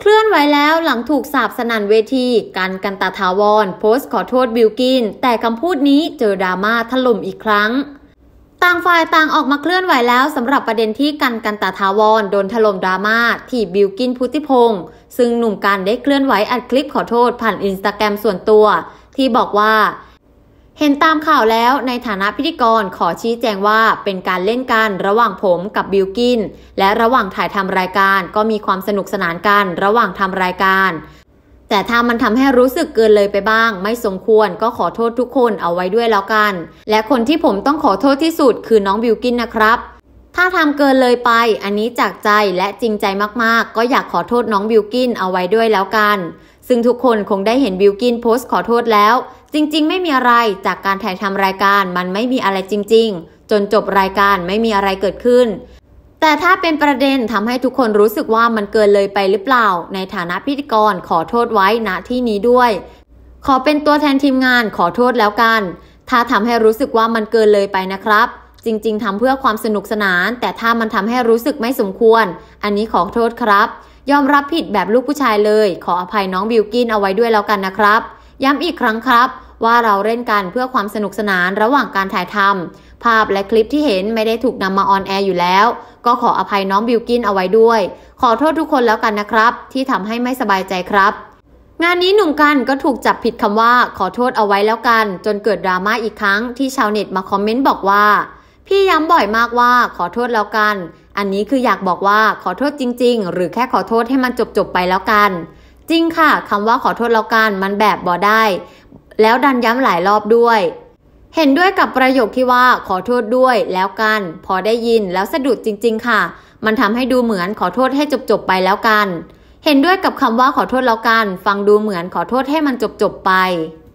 ลื่อนไหวแล้วหลังถูกสาปสนั่นเวทีกันตถาวรโพสต์ขอโทษบิลกินแต่คำพูดนี้เจอดราม่าถล่มอีกครั้งต่างฝ่ายต่างออกมาเคลื่อนไหวแล้วสำหรับประเด็นที่กันตถาวรโดนถล่มดราม่าที่บิลกินพุทธิพงศ์ซึ่งหนุ่มกันได้เคลื่อนไหวอัดคลิปขอโทษผ่านอินสตาแกรมส่วนตัวที่บอกว่าเห็นตามข่าวแล้วในฐานะพิธีกรขอชี้แจงว่าเป็นการเล่นกันระหว่างผมกับบิลกินและระหว่างถ่ายทำรายการก็มีความสนุกสนานกันระหว่างทำรายการแต่ถ้ามันทำให้รู้สึกเกินเลยไปบ้างไม่สมควรก็ขอโทษทุกคนเอาไว้ด้วยแล้วกันและคนที่ผมต้องขอโทษที่สุดคือน้องบิลกินนะครับถ้าทำเกินเลยไปอันนี้จากใจและจริงใจมากๆก็อยากขอโทษน้องบิลกินเอาไว้ด้วยแล้วกันซึ่งทุกคนคงได้เห็นบิลกินโพสต์ขอโทษแล้วจริงๆไม่มีอะไรจากการถ่ายทำรายการมันไม่มีอะไรจริงๆจนจบรายการไม่มีอะไรเกิดขึ้นแต่ถ้าเป็นประเด็นทำให้ทุกคนรู้สึกว่ามันเกินเลยไปหรือเปล่าในฐานะพิธีกรขอโทษไว้ณที่นี้ด้วยขอเป็นตัวแทนทีมงานขอโทษแล้วกันถ้าทำให้รู้สึกว่ามันเกินเลยไปนะครับจริงๆทำเพื่อความสนุกสนานแต่ถ้ามันทำให้รู้สึกไม่สมควรอันนี้ขอโทษครับยอมรับผิดแบบลูกผู้ชายเลยขออภัยน้องบิลกินเอาไว้ด้วยแล้วกันนะครับย้ำอีกครั้งครับว่าเราเล่นกันเพื่อความสนุกสนานระหว่างการถ่ายทำภาพและคลิปที่เห็นไม่ได้ถูกนำมาออนแอร์อยู่แล้วก็ขออภัยน้องบิลกินเอาไว้ด้วยขอโทษทุกคนแล้วกันนะครับที่ทำให้ไม่สบายใจครับงานนี้หนุ่มกันก็ถูกจับผิดคำว่าขอโทษเอาไว้แล้วกันจนเกิดดราม่าอีกครั้งที่ชาวเน็ตมาคอมเมนต์บอกว่าพี่ย้ำบ่อยมากว่าขอโทษแล้วกันอันนี้คืออยากบอกว่าขอโทษจริงๆหรือแค่ขอโทษให้มันจบไปแล้วกันจริงค่ะคำว่าขอโทษแล้วกันมันแบบบ่ได้แล้วดันย้ำหลายรอบด้วยเห็นด้วยกับประโยคที่ว่าขอโทษด้วยแล้วกันพอได้ยินแล้วสะดุดจริงๆค่ะมันทำให้ดูเหมือนขอโทษให้จบไปแล้วกันเห็นด้วยกับคำว่าขอโทษแล้วกันฟังดูเหมือนขอโทษให้มันจบไป